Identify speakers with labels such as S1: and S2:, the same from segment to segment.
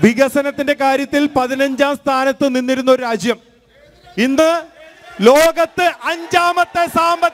S1: വികസനത്തിന്റെ കാര്യത്തിൽ 15ാം സ്ഥാനത്ത് നിന്നിരുന്ന ഒരു രാജ്യം ഇന്ന് ലോകത്ത് അഞ്ചാമത്തെ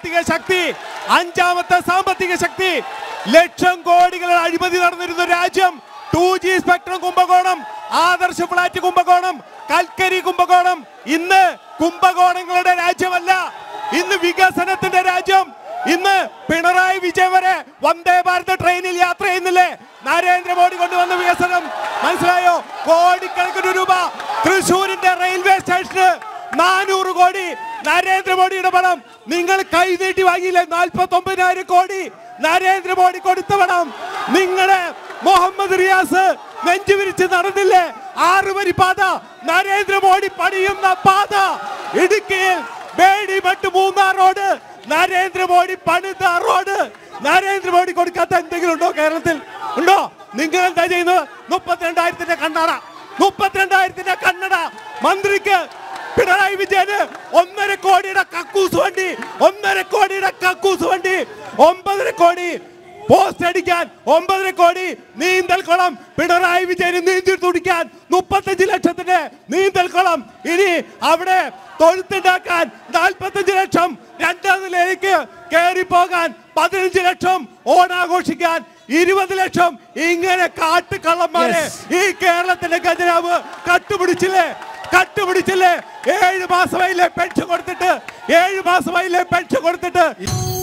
S1: സാമ്പത്തിക ശക്തി ലക്ഷം കോടികളുടെ അഴിമതി നടന്നിരുന്ന രാജ്യം 2G സ്പെക്ട്രം കുംഭകോണം, ആദർശ ഫ്ലാറ്റ് കുംഭകോണം, കൽക്കരി കുംഭകോണം ഇന്ന് കുംഭകോണങ്ങളുടെ രാജ്യമല്ല, ഇന്ന് വികസനത്തിന്റെ രാജ്യം. ഇന്ന് പിണറായി വിജയൻ വരെ വന്ദേ ഭാരത് ട്രെയിനിൽ യാത്ര ചെയ്യുന്നില്ലേ? നരേന്ദ്രമോദി കൊണ്ടുവന്ന വികസനം മനസ്സിലായോ? കോടിക്കണക്കിന് രൂപ തൃശ്ശൂരിന്റെ റെയിൽവേ സ്റ്റേഷന് 400 കോടി നരേന്ദ്രമോദിയുടെ പണം. നിങ്ങൾ കൈനീട്ടി വാങ്ങിയില്ലേ? 49,000 കോടി നരേന്ദ്രമോദി കൊടുത്ത പണം. നിങ്ങളെ മുഹമ്മദ് റിയാസ് നെഞ്ചുവിരിച്ച് നടന്നില്ലേ? 6 വരി പാത നരേന്ദ്രമോദി പണിയുന്ന പാത. ഇടുക്കിയിൽ ബേഡിമട്ട് മൂന്നാർ റോഡ് നരേന്ദ്രമോദി പണിത റോഡ്. നരേന്ദ്രമോദി കൊടുക്കാത്ത എന്തെങ്കിലും ഉണ്ടോ കേരളത്തിൽ? ഉണ്ടോ? നിങ്ങൾ എന്താ ചെയ്യുന്നത്? 32,000 കണ്ണട, 32,000 കണ്ണട മന്ത്രിക്ക്. പിണറായി വിജയന് 1.5 കോടിയുടെ കക്കൂസ് വണ്ടി, 1.5 കോടിയുടെ കക്കൂസ് വണ്ടി, 9.5 കോടി പോസ്റ്റ് അടിക്കാൻ, 9.5 കോടി നീന്തൽക്കുളം. പിണറായി വിജയന് നീന്തി തുടിക്കാൻ 35 ലക്ഷത്തിന്റെ നീന്തൽക്കുളം. ഇനി അവിടെ തൊഴുത്തുണ്ടാക്കാൻ 45 ലക്ഷം, 2ാം നിലയിലേക്ക് കയറി പോകാൻ 15 ലക്ഷം, ഓണാഘോഷിക്കാൻ 20 ലക്ഷം. ഇങ്ങനെ കാട്ടുകള്ളന്മാരെ ഈ കേരളത്തിന്റെ ഖജനാവ് കട്ടുപിടിച്ചില്ലേ? 7 മാസമായില്ലേ പെൻഷൻ കൊടുത്തിട്ട്? 7 മാസമായില്ലേ പെൻഷൻ കൊടുത്തിട്ട്?